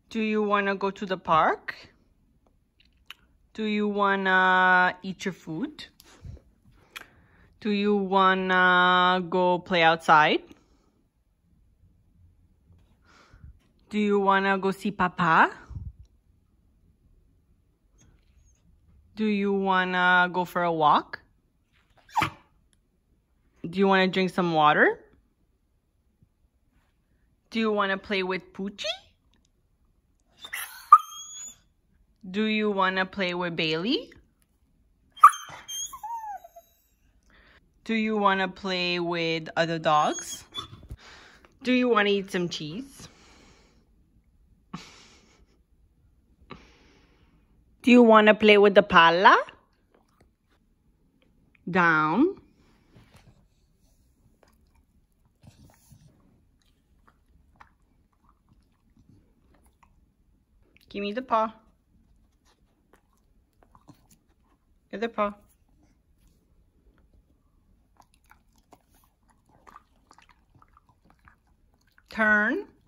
Do you want to go to the park? Do you want to eat your food? Do you want to go play outside? Do you want to go see Papa? Do you want to go for a walk? Do you want to drink some water? Do you want to play with Poochie? Do you want to play with Bailey? Do you want to play with other dogs? Do you want to eat some cheese? Do you want to play with the palla? Down. Give me the paw. Get the paw. Turn.